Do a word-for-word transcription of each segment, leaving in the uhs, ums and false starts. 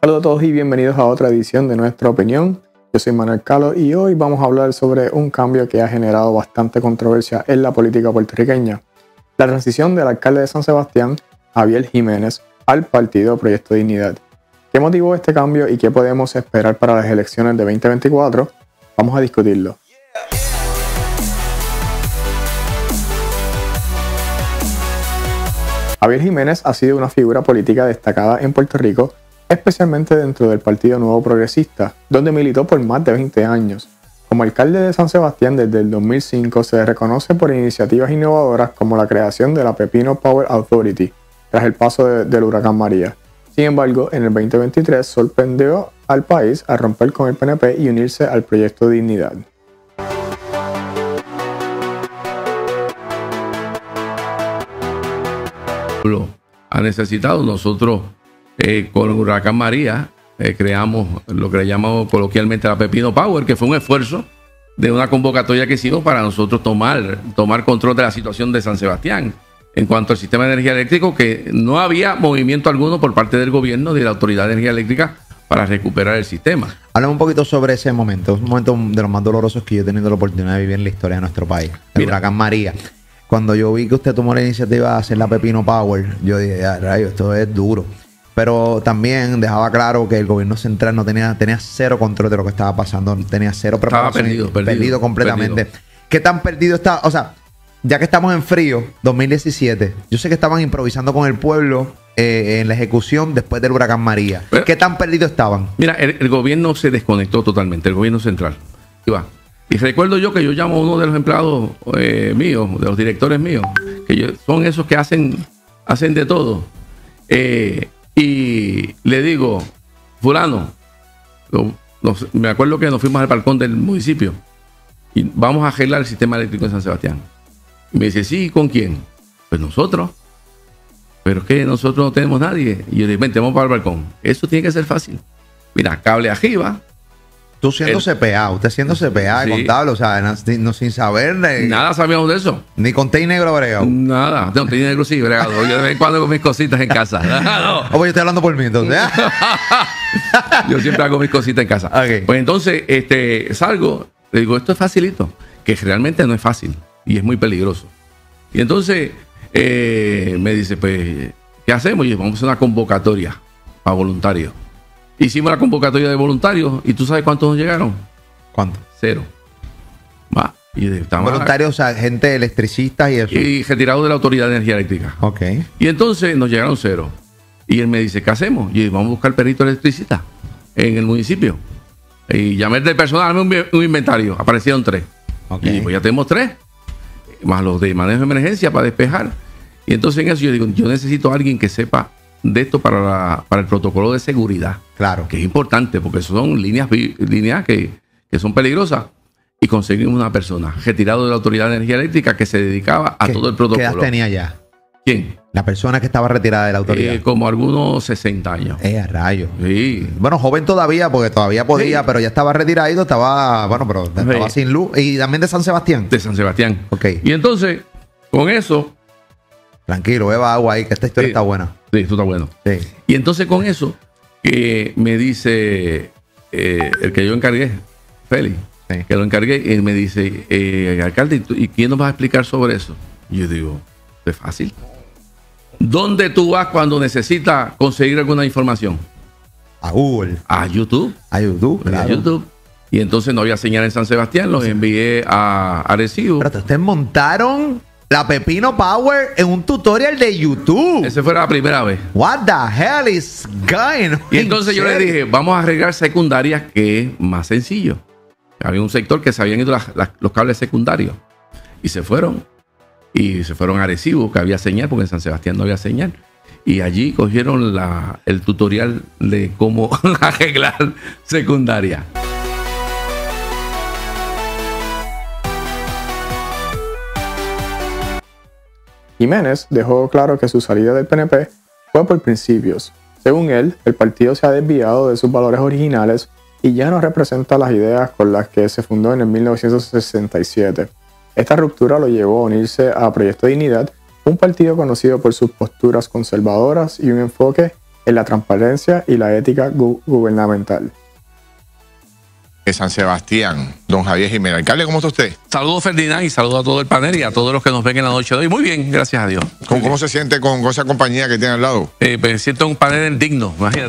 Saludos a todos y bienvenidos a otra edición de Nuestra Opinión. Yo soy Manuel Calo y hoy vamos a hablar sobre un cambio que ha generado bastante controversia en la política puertorriqueña. La transición del alcalde de San Sebastián, Javier Jiménez, al partido Proyecto Dignidad. ¿Qué motivó este cambio y qué podemos esperar para las elecciones de veinte veinticuatro? Vamos a discutirlo. Javier Jiménez ha sido una figura política destacada en Puerto Rico, especialmente dentro del Partido Nuevo Progresista, donde militó por más de veinte años. Como alcalde de San Sebastián desde el dos mil cinco se reconoce por iniciativas innovadoras como la creación de la Pepino Power Authority, tras el paso de, del huracán María. Sin embargo, en el veinte veintitrés sorprendió al país al romper con el P N P y unirse al Proyecto Dignidad. Ha necesitado nosotros eh, con el huracán María eh, creamos lo que le llamamos coloquialmente la Pepino Power, que fue un esfuerzo de una convocatoria que hicimos para nosotros tomar, tomar control de la situación de San Sebastián en cuanto al sistema de energía eléctrica, que no había movimiento alguno por parte del gobierno de la Autoridad de Energía Eléctrica para recuperar el sistema. Háblame un poquito sobre ese momento, un momento de los más dolorosos que yo he tenido la oportunidad de vivir en la historia de nuestro país, el Mira, huracán María. Cuando yo vi que usted tomó la iniciativa de hacer la Pepino Power, yo dije, ah, rayo, esto es duro. Pero también dejaba claro que el gobierno central no tenía, tenía cero control de lo que estaba pasando, tenía cero preparación. Estaba perdido, perdido, perdido completamente. perdido. ¿Qué tan perdido está? O sea, ya que estamos en frío, dos mil diecisiete, yo sé que estaban improvisando con el pueblo eh, en la ejecución después del huracán María. Pero, ¿qué tan perdido estaban? Mira, el, el gobierno se desconectó totalmente, el gobierno central. Y va. Y recuerdo yo que yo llamo a uno de los empleados eh, míos, de los directores míos, que yo, son esos que hacen, hacen de todo. Eh, y le digo, fulano, lo, nos, me acuerdo que nos fuimos al balcón del municipio y vamos a arreglar el sistema eléctrico de San Sebastián. Y me dice, sí, ¿con quién? Pues nosotros. Pero es que nosotros no tenemos nadie. Y yo le dije, vente, vamos para el balcón. Eso tiene que ser fácil. Mira, cable arriba. Tú siendo el, C P A, usted siendo C P A, sí, contable, o sea, no, no sin saber. De, nada sabíamos de eso. Ni con té y negro bregado. Nada, no, té y negro sí, bregado. Yo de vez en cuando con mis cositas en casa. No. Oh, pues yo estoy hablando por mí, entonces. Yo siempre hago mis cositas en casa. Okay. Pues entonces, este, salgo, le digo, esto es facilito, que realmente no es fácil y es muy peligroso. Y entonces eh, me dice, pues, ¿qué hacemos? Y yo, vamos a hacer una convocatoria para voluntarios. Hicimos la convocatoria de voluntarios y ¿tú sabes cuántos nos llegaron? ¿Cuánto? Cero. Va. Y voluntarios, o sea, gente electricistas y eso. Y retirados de la Autoridad de Energía Eléctrica. Ok. Y entonces nos llegaron cero. Y él me dice, ¿qué hacemos? Y vamos a buscar perrito electricista en el municipio. Y llamé del personal, un, un inventario. Aparecieron tres. Okay. Y pues ya tenemos tres. Más los de manejo de emergencia para despejar. Y entonces en eso yo digo, yo necesito a alguien que sepa de esto para, la, para el protocolo de seguridad. Claro. Que es importante porque son líneas, líneas que, que son peligrosas. Y conseguimos una persona retirado de la Autoridad de Energía Eléctrica que se dedicaba a todo el protocolo. ¿Qué edad tenía ya? ¿Quién? La persona que estaba retirada de la autoridad. Eh, como algunos sesenta años. Eh, a rayos. Sí. Bueno, joven todavía, porque todavía podía, sí, pero ya estaba retirado, estaba, bueno, pero estaba sí, sin luz. Y también de San Sebastián. De San Sebastián. Ok. Y entonces, con eso. Tranquilo, beba agua ahí, que esta historia sí, está buena. Sí, esto está bueno. Sí. Y entonces con eso, que me dice eh, el que yo encargué, Félix, sí, que lo encargué, y me dice, eh, alcalde, ¿y quién nos va a explicar sobre eso? Y yo digo, es fácil. ¿Dónde tú vas cuando necesitas conseguir alguna información? A Google. A YouTube. A YouTube, claro. A YouTube. Y entonces no había señal en San Sebastián, los envié a Arecibo. Pero ustedes montaron la Pepino Power en un tutorial de YouTube. Esa fue la primera vez. What the hell is going on? Y entonces yo le dije, vamos a arreglar secundarias, que es más sencillo. Había un sector que se habían ido las, las, los cables secundarios. Y se fueron. Y se fueron a Arecibo, que había señal, porque en San Sebastián no había señal. Y allí cogieron la, el tutorial de cómo arreglar secundaria. Jiménez dejó claro que su salida del P N P fue por principios. Según él, el partido se ha desviado de sus valores originales y ya no representa las ideas con las que se fundó en el mil novecientos sesenta y siete. Esta ruptura lo llevó a unirse a Proyecto Dignidad, un partido conocido por sus posturas conservadoras y un enfoque en la transparencia y la ética gu gubernamental. De San Sebastián, don Javier Jiménez. Alcalde, ¿cómo está usted? Saludos, Ferdinand, y saludos a todo el panel y a todos los que nos ven en la noche de hoy. Muy bien, gracias a Dios. ¿Cómo, cómo se siente con, con esa compañía que tiene al lado? Eh, pues siento un panel digno, imagínate.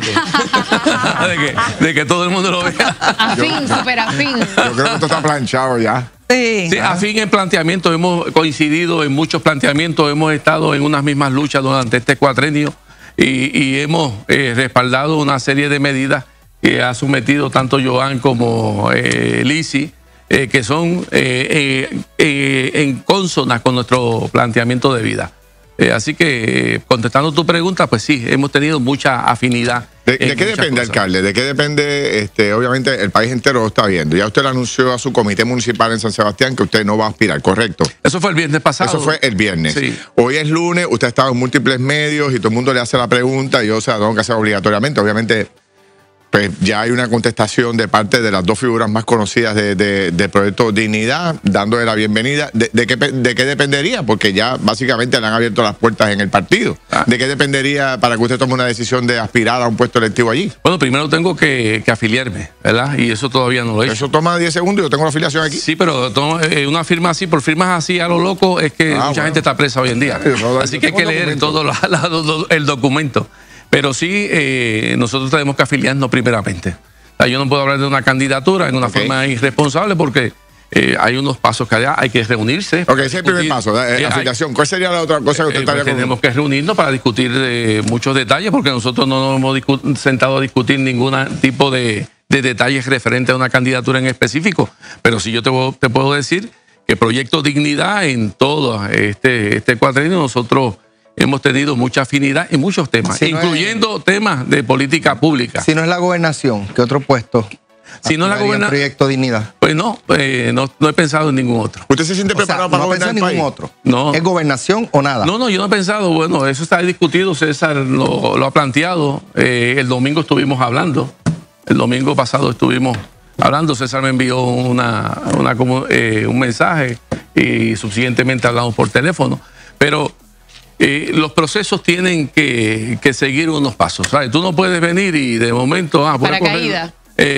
de, que, de que todo el mundo lo vea. Afín, súper afín. Yo creo que esto está planchado ya. Sí. Sí, afín en planteamiento, hemos coincidido en muchos planteamientos, hemos estado en unas mismas luchas durante este cuatrenio y, y hemos eh, respaldado una serie de medidas que ha sometido tanto Joan como eh, Lisi, eh, que son eh, eh, eh, en consona con nuestro planteamiento de vida. Eh, así que, eh, contestando tu pregunta, pues sí, hemos tenido mucha afinidad. ¿De, de qué depende, cosas. alcalde? ¿De qué depende? Este, obviamente, el país entero lo está viendo. Ya usted le anunció a su comité municipal en San Sebastián que usted no va a aspirar, ¿correcto? Eso fue el viernes pasado. Eso fue el viernes. Sí. Hoy es lunes, usted ha estado en múltiples medios y todo el mundo le hace la pregunta y yo, o sea, tengo que hacer obligatoriamente. Obviamente, pues ya hay una contestación de parte de las dos figuras más conocidas de, de, de Proyecto Dignidad, dándole la bienvenida. ¿De, de, qué, ¿De qué dependería? Porque ya básicamente le han abierto las puertas en el partido. Ah. ¿De qué dependería para que usted tome una decisión de aspirar a un puesto electivo allí? Bueno, primero tengo que, que afiliarme, ¿verdad? Y eso todavía no lo he hecho. Eso toma diez segundos y yo tengo la afiliación aquí. Sí, pero tomo, eh, una firma así, por firmas así a lo loco, es que ah, mucha bueno. gente está presa hoy en día. No, así que hay que leer todo la, la, la, el documento. Pero sí, eh, nosotros tenemos que afiliarnos primeramente. O sea, yo no puedo hablar de una candidatura en una okay. forma irresponsable porque eh, hay unos pasos que allá hay que reunirse. Ok, ese es el primer paso, la, la afiliación. ¿Cuál sería la otra cosa que usted eh, estaría pues tenemos que reunirnos para discutir eh, muchos detalles porque nosotros no nos hemos sentado a discutir ningún tipo de, de detalles referentes a una candidatura en específico. Pero sí yo te, te puedo decir que Proyecto Dignidad en todo este, este cuatrenio nosotros hemos tenido mucha afinidad en muchos temas, si incluyendo no es, temas de política pública. Si no es la gobernación, ¿qué otro puesto? Si no es la gobernación. Proyecto Dignidad. Pues no, eh, no, no he pensado en ningún otro. ¿Usted se siente preparado o sea, para no gobernar el país? ningún otro. No. ¿Es gobernación o nada? No, no, yo no he pensado. Bueno, eso está discutido. César lo, lo ha planteado. Eh, el domingo estuvimos hablando. El domingo pasado estuvimos hablando. César me envió una, una, eh, un mensaje y subsiguientemente hablamos por teléfono. Pero Eh, los procesos tienen que, que seguir unos pasos, ¿sabes? Tú no puedes venir y de momento... Ah, paracaídas.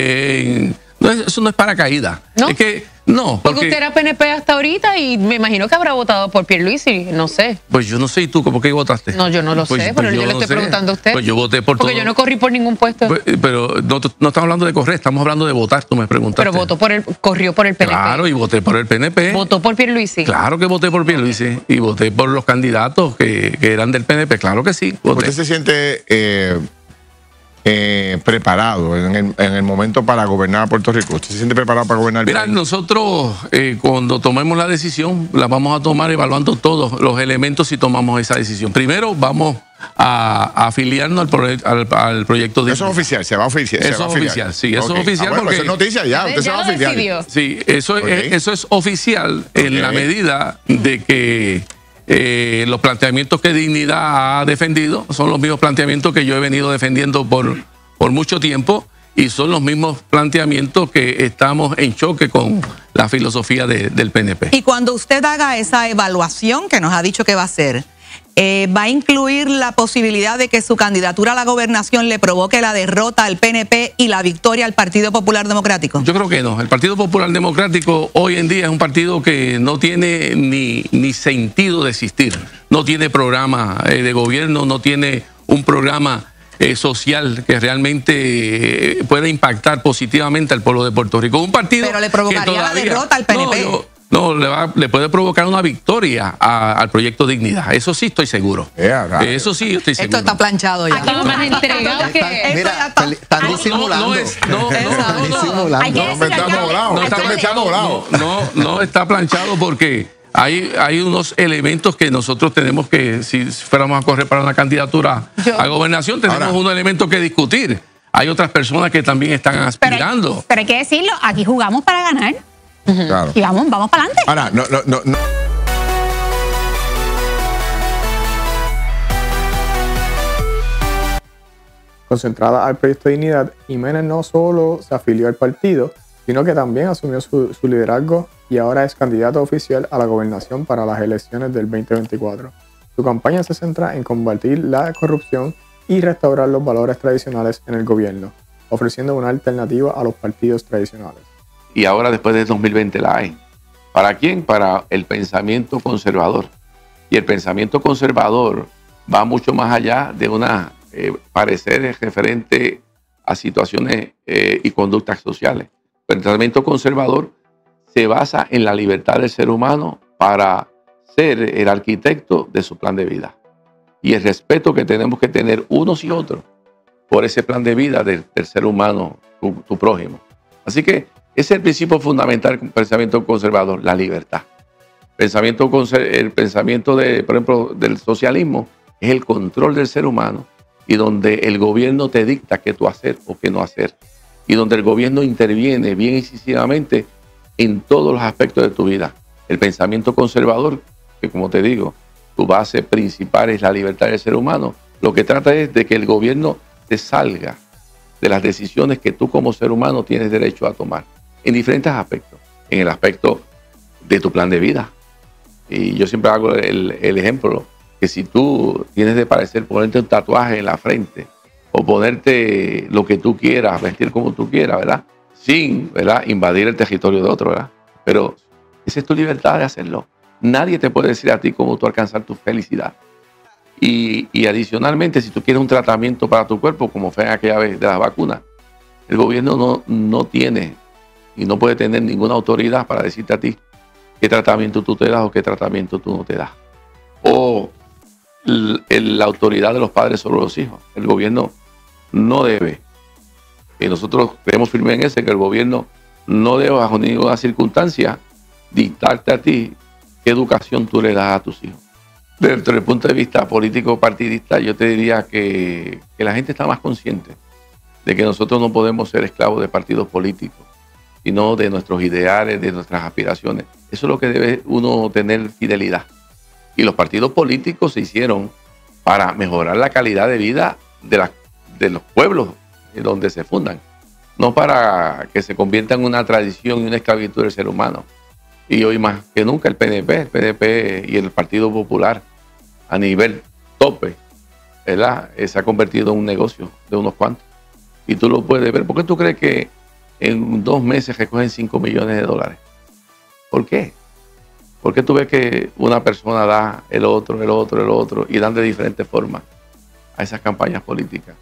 Eh, no, eso no es paracaídas. ¿No? Es que, no. Porque, porque usted era P N P hasta ahorita y me imagino que habrá votado por Pierluisi, no sé. Pues yo no sé, ¿y tú por qué votaste? No, yo no lo pues, sé, pues pero yo, yo le estoy sé. preguntando a usted. Pues yo voté por Porque todo. yo no corrí por ningún puesto. Pues, pero no, no estamos hablando de correr, estamos hablando de votar, tú me preguntaste. Pero votó por el, corrió por el P N P. Claro, y voté por el P N P. ¿Votó por Pierluisi? Claro que voté por Pierluisi. Okay. Y voté por los candidatos que, que eran del P N P, claro que sí. Voté. ¿Usted se siente eh, eh, preparado en el, en el momento para gobernar Puerto Rico? ¿Usted se siente preparado para gobernar el Mira, país? nosotros eh, cuando tomemos la decisión, la vamos a tomar evaluando todos los elementos si tomamos esa decisión. Primero vamos a, a afiliarnos al, proye al, al proyecto de... Eso es oficial, se va a oficiar. Eso es oficial, sí, eso okay. es oficial. Ah, bueno, porque eso es noticia ya, usted ya se va a afiliar. Decidió. Sí, eso, okay. es, eso es oficial okay. en la medida de que eh, los planteamientos que Dignidad ha defendido son los mismos planteamientos que yo he venido defendiendo por, por mucho tiempo y son los mismos planteamientos que estamos en choque con la filosofía de, del P N P. Y cuando usted haga esa evaluación que nos ha dicho que va a hacer, eh, ¿va a incluir la posibilidad de que su candidatura a la gobernación le provoque la derrota al P N P y la victoria al Partido Popular Democrático? Yo creo que no. El Partido Popular Democrático hoy en día es un partido que no tiene ni, ni sentido de existir. No tiene programa eh, de gobierno, no tiene un programa Eh, social que realmente eh, pueda impactar positivamente al pueblo de Puerto Rico. Un partido Pero le provocaría que todavía, la derrota al P N P. No, yo, no le, va, le puede provocar una victoria a, al Proyecto Dignidad. Eso sí estoy seguro. Yeah, right. Eso sí estoy seguro. Esto está planchado ya. Aquí más entregado que... Mira, están disimulando. No, no, es, no, no, no, disimulando. Hay que No, me está molado. no, Está está, echando molado. no, no, no está planchado porque Hay, hay unos elementos que nosotros tenemos que, si fuéramos a correr para una candidatura Yo, a gobernación, tenemos ahora, un elemento que discutir. Hay otras personas que también están aspirando. Pero, pero hay que decirlo, aquí jugamos para ganar. Claro. Y vamos, vamos para adelante. Ahora, no, no, no, no. Concentrada al Proyecto Dignidad, Jiménez no solo se afilió al partido, sino que también asumió su, su liderazgo y ahora es candidato oficial a la gobernación para las elecciones del veinte veinticuatro. Su campaña se centra en combatir la corrupción y restaurar los valores tradicionales en el gobierno, ofreciendo una alternativa a los partidos tradicionales. Y ahora después de dos mil veinte la hay. ¿Para quién? Para el pensamiento conservador. Y el pensamiento conservador va mucho más allá de una eh, parecer referente a situaciones eh, y conductas sociales. El pensamiento conservador se basa en la libertad del ser humano para ser el arquitecto de su plan de vida. Y el respeto que tenemos que tener unos y otros por ese plan de vida del, del ser humano, tu, tu prójimo. Así que ese es el principio fundamental del pensamiento conservador, la libertad. Pensamiento, el pensamiento, de, por ejemplo, del socialismo es el control del ser humano y donde el gobierno te dicta qué tú hacer o qué no hacer. Y donde el gobierno interviene bien incisivamente en todos los aspectos de tu vida. El pensamiento conservador, que como te digo, tu base principal es la libertad del ser humano, lo que trata es de que el gobierno te salga de las decisiones que tú como ser humano tienes derecho a tomar en diferentes aspectos. En el aspecto de tu plan de vida. Y yo siempre hago el, el ejemplo que si tú tienes de parecer ponerte un tatuaje en la frente o ponerte lo que tú quieras, vestir como tú quieras, ¿verdad? Sin, ¿verdad?, invadir el territorio de otro, ¿verdad? Pero esa es tu libertad de hacerlo. Nadie te puede decir a ti cómo tú alcanzar tu felicidad. Y, y adicionalmente, si tú quieres un tratamiento para tu cuerpo, como fue en aquella vez de las vacunas, el gobierno no, no tiene y no puede tener ninguna autoridad para decirte a ti qué tratamiento tú te das o qué tratamiento tú no te das. O el, el, la autoridad de los padres sobre los hijos. El gobierno no debe, y nosotros creemos firme en ese, que el gobierno no debe bajo ninguna circunstancia dictarte a ti qué educación tú le das a tus hijos. Desde el punto de vista político partidista, yo te diría que, que la gente está más consciente de que nosotros no podemos ser esclavos de partidos políticos, sino de nuestros ideales, de nuestras aspiraciones. Eso es lo que debe uno tener fidelidad. Y los partidos políticos se hicieron para mejorar la calidad de vida de, la, de los pueblos donde se fundan, no para que se convierta en una tradición y una esclavitud del ser humano. Y hoy más que nunca el P N P, el P N P y el Partido Popular a nivel tope, ¿verdad?, se ha convertido en un negocio de unos cuantos. Y tú lo puedes ver. ¿Por qué tú crees que en dos meses recogen cinco millones de dólares? ¿Por qué? ¿Por qué tú ves que una persona da el otro, el otro, el otro y dan de diferentes formas a esas campañas políticas?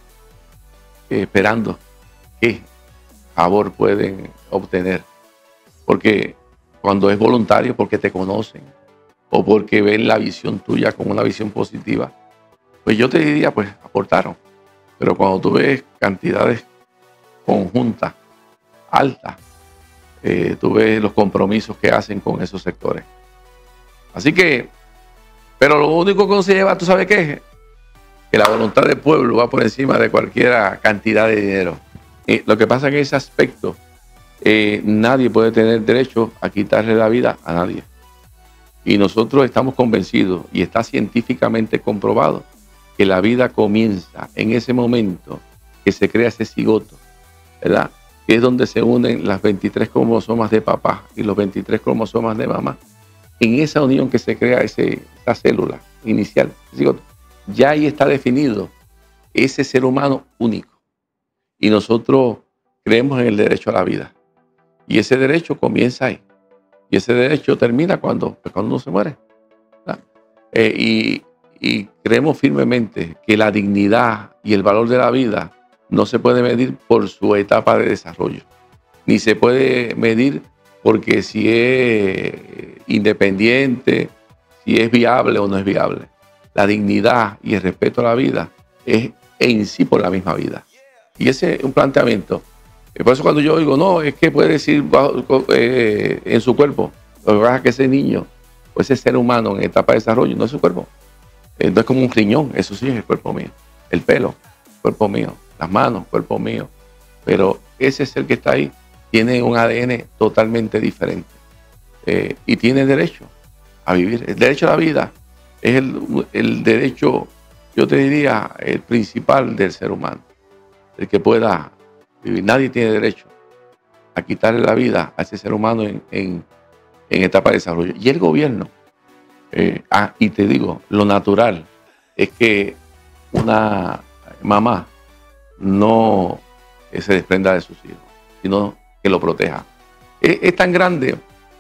Eh, esperando qué favor pueden obtener. Porque cuando es voluntario, porque te conocen o porque ven la visión tuya como una visión positiva, pues yo te diría, pues aportaron. Pero cuando tú ves cantidades conjuntas, altas, eh, tú ves los compromisos que hacen con esos sectores. Así que, pero lo único que se lleva, ¿tú sabes qué es? Que la voluntad del pueblo va por encima de cualquier cantidad de dinero. Eh, lo que pasa en ese aspecto, eh, nadie puede tener derecho a quitarle la vida a nadie. Y nosotros estamos convencidos, y está científicamente comprobado, que la vida comienza en ese momento que se crea ese cigoto, ¿verdad?, que es donde se unen las veintitrés cromosomas de papá y los veintitrés cromosomas de mamá. En esa unión que se crea ese, esa célula inicial, ese cigoto, ya ahí está definido ese ser humano único. Y nosotros creemos en el derecho a la vida. Y ese derecho comienza ahí. Y ese derecho termina cuando, pues cuando uno se muere. Eh, y, y creemos firmemente que la dignidad y el valor de la vida no se puede medir por su etapa de desarrollo. Ni se puede medir porque si es independiente, si es viable o no es viable. La dignidad y el respeto a la vida es en sí por la misma vida. Y ese es un planteamiento. Por eso cuando yo digo, no, es que puede decir eh, en su cuerpo, lo que pasa es que ese niño o ese ser humano en etapa de desarrollo no es su cuerpo. Eh, no es como un riñón, eso sí es el cuerpo mío. El pelo, cuerpo mío. Las manos, cuerpo mío. Pero ese es el que está ahí. Tiene un A D N totalmente diferente. Eh, y tiene derecho a vivir. El derecho a la vida es el, el derecho, yo te diría, el principal del ser humano. El que pueda vivir. Nadie tiene derecho a quitarle la vida a ese ser humano en, en, en etapa de desarrollo. Y el gobierno, eh, ah, y te digo, lo natural es que una mamá no se desprenda de sus hijos, sino que lo proteja. Es, es tan grande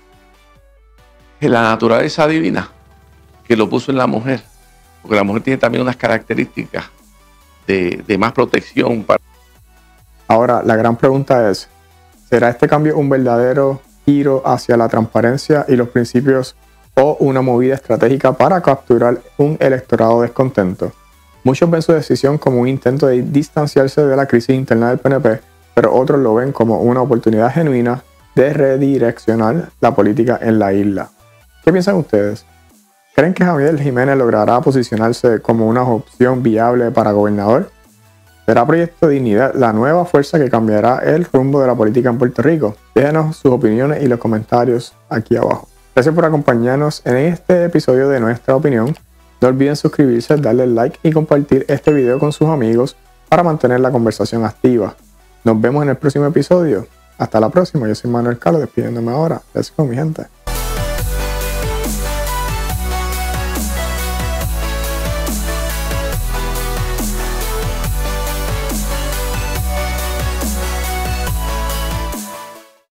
la naturaleza divina que lo puso en la mujer, porque la mujer tiene también unas características de, de más protección. Para... Ahora, la gran pregunta es, ¿será este cambio un verdadero giro hacia la transparencia y los principios o una movida estratégica para capturar un electorado descontento? Muchos ven su decisión como un intento de distanciarse de la crisis interna del P N P, pero otros lo ven como una oportunidad genuina de redireccionar la política en la isla. ¿Qué piensan ustedes? ¿Creen que Javier Jiménez logrará posicionarse como una opción viable para gobernador? ¿Será Proyecto Dignidad la nueva fuerza que cambiará el rumbo de la política en Puerto Rico? Déjenos sus opiniones y los comentarios aquí abajo. Gracias por acompañarnos en este episodio de Nuestra Opinión. No olviden suscribirse, darle like y compartir este video con sus amigos para mantener la conversación activa. Nos vemos en el próximo episodio. Hasta la próxima. Yo soy Manuel Calo, despidiéndome ahora. Let's go, mi gente.